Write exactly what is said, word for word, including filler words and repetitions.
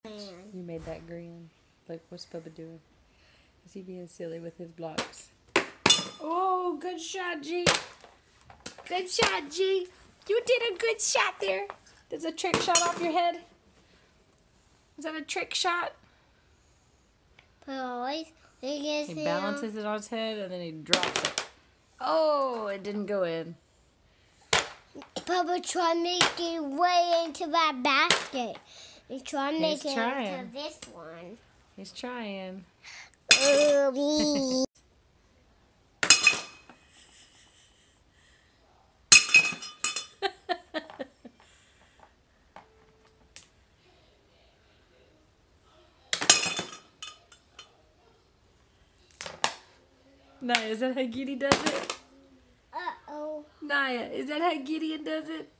You made that grin. Look, what's Bubba doing? Is he being silly with his blocks? Oh, good shot, G. Good shot, G. You did a good shot there. There's a trick shot off your head. Is that a trick shot? But always, he balances it on his head and then he drops it. Oh, it didn't go in. Papa, try to make it way into that basket. And try to make He's it trying. into this one. He's trying. Oh, Nya, is that how Gideon does it? Uh-oh. Nya, is that how Gideon does it?